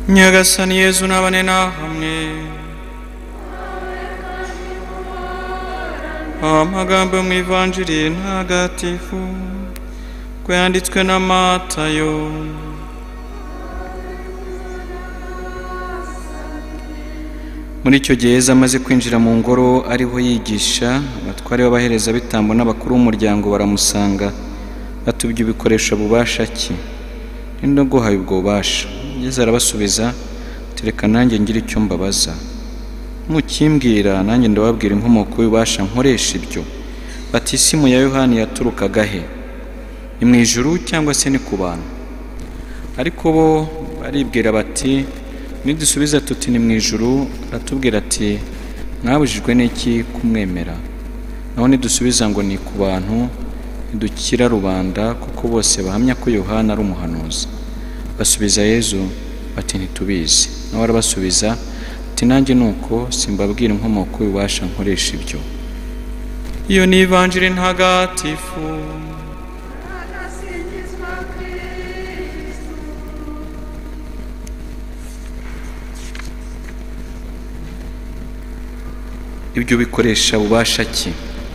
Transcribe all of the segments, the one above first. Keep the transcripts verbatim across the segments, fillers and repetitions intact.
Nyagasani Yezu nabane nahamwe. Amagambo mu Ivanjiri ntagatifu ko yanditswe na Matayo. Muri icyo gihe Yezu amaze kwinjira mu ngoro ariho yigisha, abatware b'abaherezabitambo n'abakuru b'umuryango baramusanga bati ibyo ubikoresha Bubasha ki? Ninde uguhaye ubwo bubasha? Yezu arabasubiza ati reka nanjye ngira icyo mbabaza. Mukimbwira nanjye ndababwira inkomoko y'ububasha nkoresha ibyo. Batisimu ya Yohani yaturukaga he? Ni mu ijuru cyangwa se ni ku bantu? Ariko bo baribwira bati nidusubiza tuti ni mu ijuru, aratubwira ati mwabujijwe n'iki kumwemera? Naho nidusubiza ngo ni ku bantu, ntidukira rubanda kuko bose bahamya ko Yohana ari umuhanuzi. Basubiza Yezu bati ntitubizi. Nawe arabasubiza ati nanjye nuko simbabwira inkomoko y'ububasha nkoresha ibyo. Iyo ni Ivanjiri ntagatifu. Ibyo ubikoresha Bubasha ki?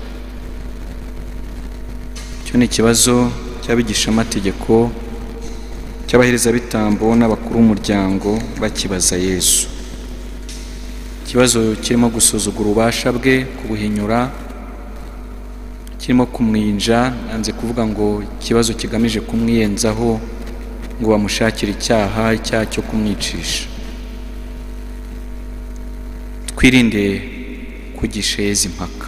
Icyo ni ikibazo cy'abigishamategeko, cy'abaherezabitambo n'abakuru b'umuryango bakibaza Yesu. Ikibazo kirimo gusuzugura ububasha bwe, kubuhinyura, kirimo kumwinja, nanze kuvuga ngo ikibazo kigamije kumwiyenzaho ngo bamushakire icyaha, icyaha cyo kumwicisha. Twirinde kugisha Yezu impaka.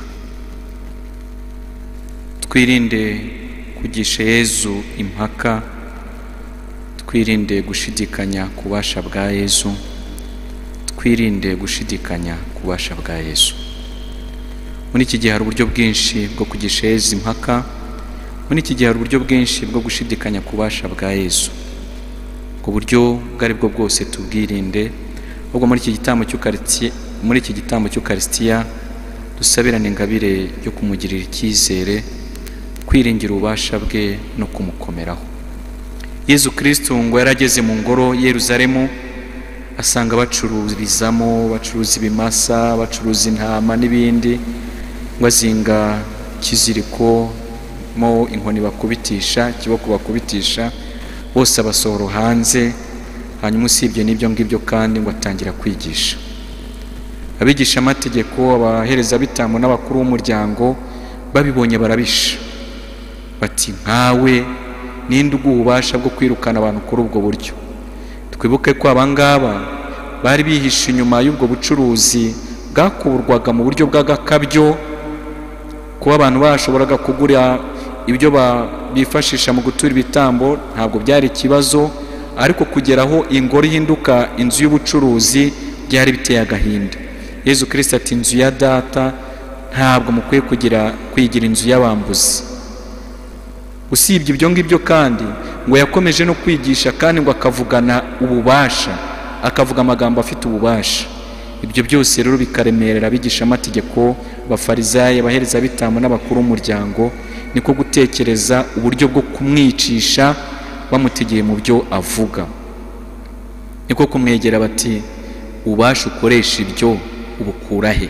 Twirinde kugisha Yezu impaka. Twirinde gushidikanya ku bubasha bwa Yezu. Twirinde gushidikanya ku bubasha bwa Yezu. Muri iki gihe hari uburyo bwinshi bwo kugisha Yezu impaka. Muri iki gihe hari uburyo bwinshi bwo gushidikanya ku bubasha bwa Yezu. Ku buryo bwari bwo bwose tubwirinde. Ubwo muri iki gitambo cy'Ukaristiya, muri iki gitambo cy'Ukaristiya dusabirane ingabire yo kumugirira icyizere, kwiringira ububasha bwe no kumukomeraho. Yezu Kristo ngo yarageze mu ngoro Yeruzalemu, asanga bacururizamo, bacuruza ibimasa, bacuruza intama n'ibindi, ngo azinga kiziriko mo inkoni bakubitisha, kiboko bakubitisha, bose abasohoro hanze. Hanyuma usibye n'ibyo ngibyo kandi ngo atangira kwigisha. Abigisha amategeko, abaherezabitambo n'abakuru b'umuryango babibonye barabisha bati nkawe ninde uguha ububasha bwo kwirukana abantu kuri ubwo buryo? Twibuke ko abangaba bari bihishe inyuma y'ubwo bucuruzi bwakurwaga mu buryo bw'agakabyo, kuba abantu bashoboraga kugura ibyo bifashisha mu gutura ibitambo ntabwo byari ikibazo, ariko kugeraho ingoro ihinduka inzu y'ubucuruzi byari biteye agahinda. Yezu Kristo ati inzu ya data ntabwo mukwiye kugira kwigira inzu y'abambuzi. Usibye ibyo ngibyo kandi ngo yakomeje no kwigisha kandi ngo akavugana ububasha, akavuga amagambo afite ububasha. Ibyo byose rero bikaremerera abigisha amategeko, abafarisayo, abaherezabitambo n'abakuru b'umuryango, niko gutekereza uburyo bwo kumwicisha bamutegeye mu byo avuga. Niko kumwegera bati ububasha ukoresha ibyo ubukura he?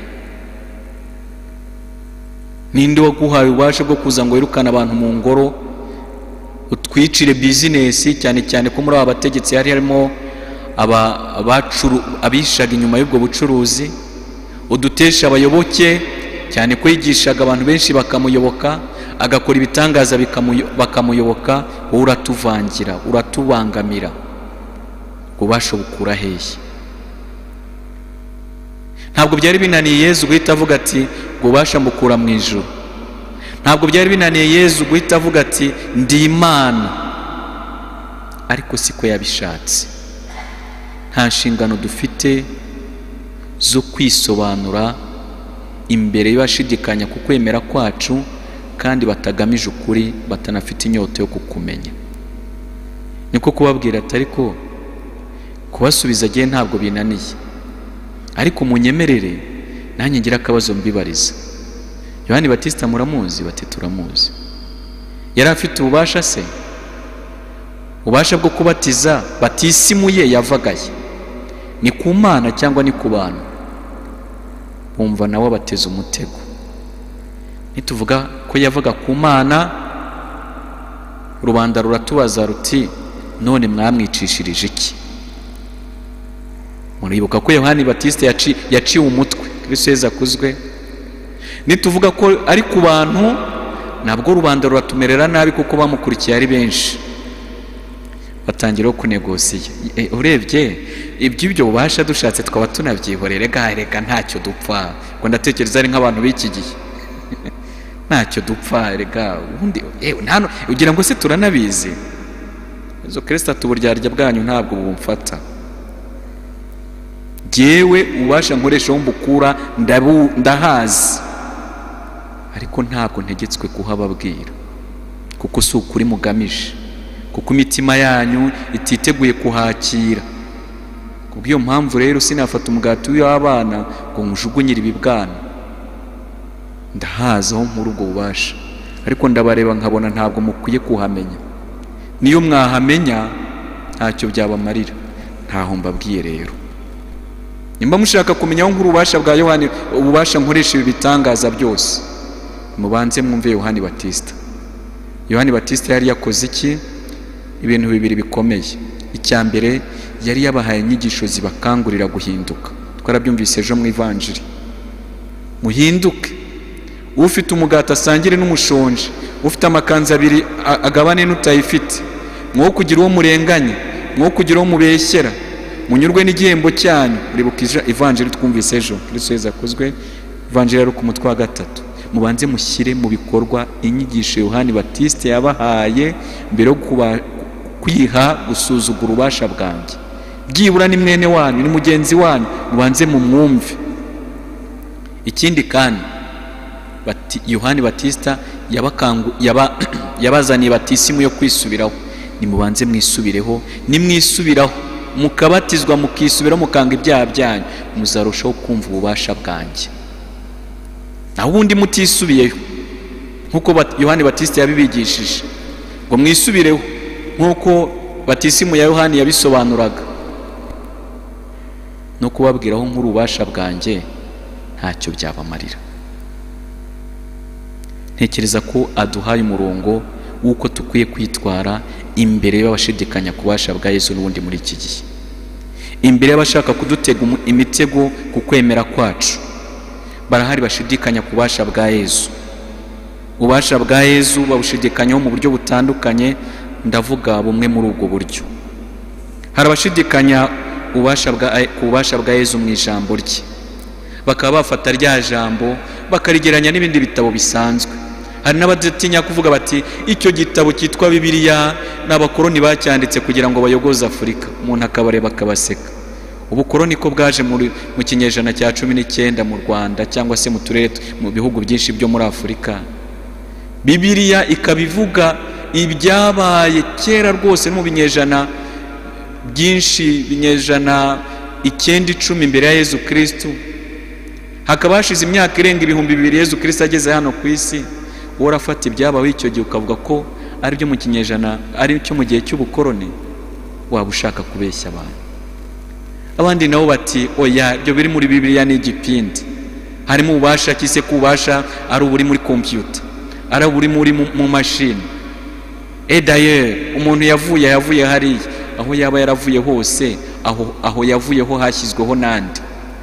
Ninde waguhaye ububasha bwo kuza ngo wirukane abantu mu ngoro, utwicire bizinesi, cyane cyane ko muri aba bategetsi hari harimo abacuru abishaga inyuma y'ubwo bucuruzi, udutesha abayoboke, cyane ko yigishaga abantu benshi bakamuyoboka, agakora ibitangaza bakamuyoboka, wowe uratuvangira, uratubangamira. Ububasha bukura hehe? Ntabwo byari binaniye Yezu guhita avuga ati ububasha mbukura mu ijuru. Ntabwo byari binaniye Yezu guhita avuga ati ndi Imana. Ariko siko yabishatse. Nta nshingano dufite zo kwisobanura imbere y'abashidikanya ku kwemera kwacu kandi batagamije ukuri, batanafite inyota yo kukumenya. Niko kubabwira ati ariko kubasubiza gihe ntabwo binaniye, ariko munyemerere nanjye ngira akabazo mbibariza. Yohani Batista muramuzi? Bati turamuzi. Yari afite ububasha se? ubasha bwo kubatiza batisimu ye yavagaye. ni ku Mana cyangwa ni ku bantu? Bumva nawe bateze umutego. Nituvuga ko yavuga ku Mana, rubanda ruratubaza ruti none mwamwicishirije iki? Muribuka ko Yohani Batiste yaci yaciwe umutwe, Kristo Yesu akuzwe. Nituvuga ko ari ku bantu, nabwo rubanda ruratumerera nabi kuko bamukurikiye ari benshi, batangira kunegosiya. E, urebye ibyo Bubasha dushatse twaba tunabyihorere, ga reka ntacyo dupfa. Ngo ndatekereza ari nk'abantu b'iki gihe ntacyo dupfa rega ubundi eh nano ugira ngo se turanabizi. Yesu Kristo atuburyarya bwanyu ntabwo bumfata. Jewe ubasha nkoresha wo mbukura ndabu ndahazi, ariko ntabwo ntegetswe kuhababwira kuko si ukuri mugamije, kuko imitima yanyu ititeguye kuhakira. Kubw'iyo mpamvu rero sinafata umugati w'abana ngo mujugunyire ibibwana. Ndahaza aho muri ubwo bubasha, ariko ndabareba nkabona ntabwo mukwiye kuhamenya. Niyo mwahamenya ntacyo byabamarira, ntaho mbabwiye rero. Nimba mushaka kumenya aho nk'urubasha bwa Yohani, ububasha nkoresha ibi bitangaza byose, mubanze mwumve Yohani Batiste. Yohani Batiste yari yakoze iki? Ibintu bibiri bikomeye. Icya mbere, yari yabahaye inyigisho zibakangurira guhinduka. Twarabyumvise ejo mu ivanjiri. Muhinduke. Ufite umugati asangire n'umushonje, ufite amakanzu abiri agabane n'utayifite, mwo kugira uwo murenganya, mwo kugira uwo mubeshyera, munyurwe n'igihembo cyanyu. Uribuka ivanjiri twumvise ejo, Kristo Yesu akuzwe. Ivanjiri ari ku mutwe wa gatatu. Mubanze mushyire mu bikorwa inyigisho Yohani Batiste yabahaye mbere yo kwiha gusuzugura ububasha bwanjye. Byibura ni mwene wanyu, ni mugenzi wanyu, mubanze mu mwumve. Ikindi kandi bati Yohani Batiste yabakangu yaba yabazaniye batisimu yo kwisubiraho. Ni mubanze mwisubireho, ni mwisubiraho mukabatizwa mukisubiraho mukanga ibyaha byanyu, muzarushaho kumva ububasha bwanjye. Naho ubundi mutisubiyeho nkuko Yohani Batiste yabibigishije ngo mwisubireho nkuko batisimu ya Yohani yabisobanuraga, no kubabwiraho nk'urubasha bwanjye ntacyo byabamarira. Ntekereza ko aduhaye umurongo w'uko tukwiye kwitwara imbere y'abashidikanya kubasha bwa Yesu n'ubundi muri iki gihe, imbere y'abashaka kudutega imitego ku kwemera kwacu. Barahari bashidikanya kubasha bwa Yesu. Ubasha bwa Yesu babushidikanyaho mu buryo butandukanye, ndavuga bumwe muri ubwo buryo. Hari abashidikanya ubasha bwa kubasha bwa Yesu mu ijambo rye, bakaba bafata rya jambo bakarigeranya n'ibindi bitabo bisanzwe. Hari n'abadatinya kuvuga bati icyo gitabo cyitwa Bibiliya n'abakoroni bacyanditse kugira ngo bayogoze Afurika. Umuntu akabareba akabaseka. Ubukoroni ko bwaje mu kinyejana cya cumi n'icyenda mu Rwanda cyangwa se mu turere mu bihugu byinshi byo muri Afurika. Bibiliya ikabivuga ibyabaye kera rwose mu binyejana byinshi, binyejana icyenda icumi imbere ya Yesu Kristo. Hakaba hashize imyaka irenga ibihumbi bibiri Yesu Kristo ageze hano ku isi. Urafata ibyabaho icyo gihe ukavuga ko ari byo mu kinyejana, ari cyo mu gihe cy'ubukoroni, waba ushaka kubeshya abantu. Abandi nabo bati oya, byo biri muri Bibiliya ni igipindi. Harimo ububasha kise kubasha ari uburi muri computer, ari uburi muri mu machine. Et d'ailleurs umuntu yavuye yavuye hari aho yaba yaravuye hose, aho aho yavuyeho hashyizweho nandi.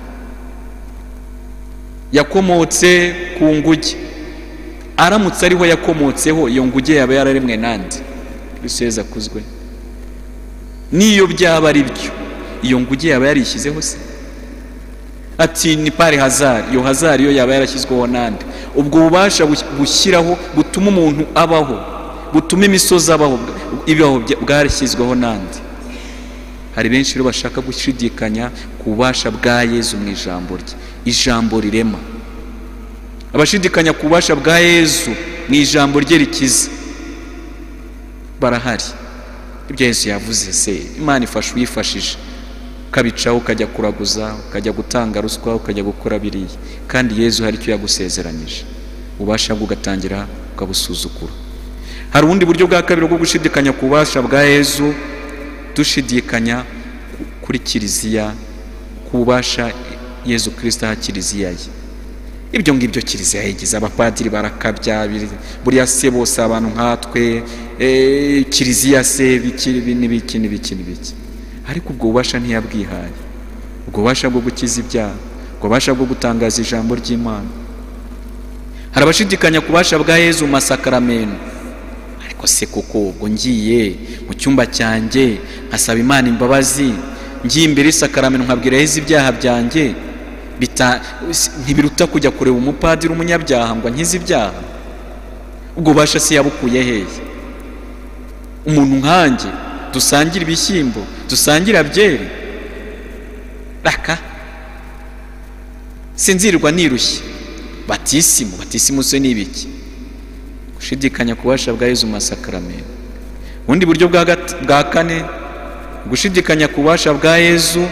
Yakomotse ku nguge, aramutse ariho yakomotseho iyo nguge yaba yararemwe nandi. Kristo Yesu akuzwe. Niyo byaba ari byo, iyo nguge yaba yarishyizeho se? Ati ni pari hazard, iyo hazard yo yaba yarashyizweho nandi. Ubwo bubasha bushyiraho butuma umuntu abaho, butuma imisozi abaho, ibyo bwarishyizweho nandi. Hari benshi rero bashaka gushidikanya kubasha bwa Yesu mu ijambo rye, ijambo rirema. Abashidikanya kubasha bwa Yesu mu ijambo rye rikiza barahari. Ibyo Yesu yavuze se, Imana ifasha uyifashije, ukabicaho ukajya kuraguza, ukajya gutanga ruswa, ukajya gukora biriya, kandi Yesu hari icyo yagusezeranyije, ubasha bw'ugatangira ukabusuzugura. Hari ubundi buryo bwa kabiri bwo gushidikanya kubasha bwa Yesu, dushidikanya kuri Kiliziya kubasha Yezu Kristo aha Kiliziya ye. Ibyo ngibyo Kiliziya yigize, abapadiri barakabya, buriya se bose abantu nkatwe, eh Kiliziya se bikiri n'ibiki n'ibiki n'ibiki. Ariko ubwo bubasha ntiyabwihaye, ubwo bubasha bwo gukiza ibyaha, ubwo bubasha bwo gutangaza ijambo ry'Imana. Harabashidikanya kubasha bwa Yezu mu masakaramentu. Ariko se koko ubwo ngiye mu cyumba cyanjye nkasaba Imana imbabazi, ngiye imbere y'isakaramento nkabwira Yezu ibyaha byanjye, bita ntibiruta kujya kureba umupadiri umunyabyaha ngo nkize ibyaha? Ubwo bubasha se yabukuye hehe? Umuntu nkanjye dusangira ibishyimbo, dusangira byeri, raka sinzirirwa nirushye. Batisimu, batisimu se nibiki? Gushidikanya kubasha bwa Yezu mu masakaramentu. Ubundi buryo bwa bwa kane, gushidikanya kubasha bwa Yezu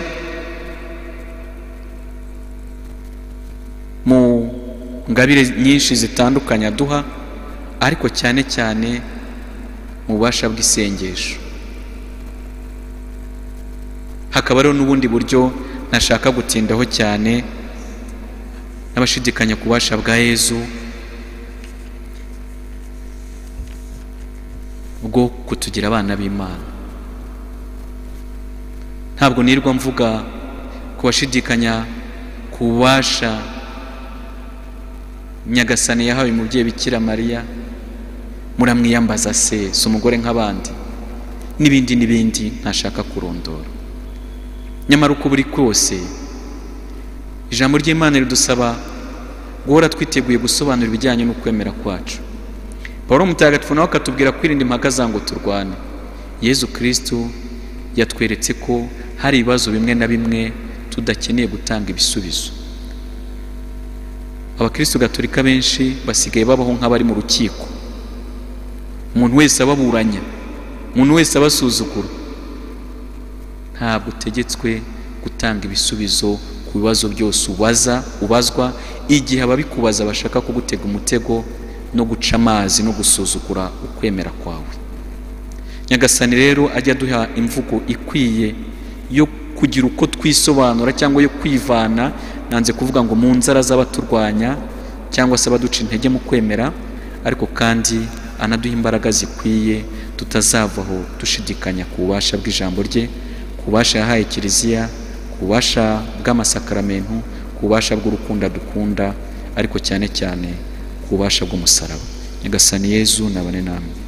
mu ngabire nyinshi zitandukanye aduha, ariko cyane cyane mu bubasha bw'isengesho. Hakaba rero n'ubundi buryo nashaka gutindaho cyane, n'abashidikanya kubasha bwa Yezu bwo kutugira abana b'Imana. Ntabwo nirwa mvuga kubashidikanya kubasha Nyagasani yahawe umubyeyi Bikira Mariya, muramwiyambaza se si umugore nk'abandi, n'ibindi n'ibindi ntashaka kurondora. Nyamara uko buri kose ijambo ry'Imana ridusaba guhora twiteguye gusobanura ibijyanye no kwemera kwacu. Paulo mutagatifu nawe akatubwira kwirinda impaka za ngo turwane. Yezu Kristo yatweretse ko hari ibibazo bimwe na bimwe tudakeneye gutanga ibisubizo. Abakristo Gatolika benshi basigaye babaho nk'abari mu rukiko, umuntu wese ababuranya, umuntu wese abasuzugura. Ntabwo utegetswe gutanga ibisubizo ku bibazo byose ubaza ubazwa, igihe ababikubaza bashaka kugutega umutego no guca amazi no gusuzugura ukwemera kwawe. Nyagasani rero ajya duha imvugo ikwiye yo kugira uko twisobanura cyangwa yo kwivana, nanze kuvuga ngo mu nzara z'abaturwanya cyangwa se abaduca intege mu kwemera, ariko kandi anaduha imbaraga zikwiye tutazavaho dushidikanya ku bubasha bw'ijambo rye, ku bubasha yahaye Kiliziya, ku bubasha bw'amasakaramentu, ku bubasha bw'urukundo dukunda, ariko cyane cyane ku bubasha bw'umusaraba. Nyagasani Yezu nabane namwe.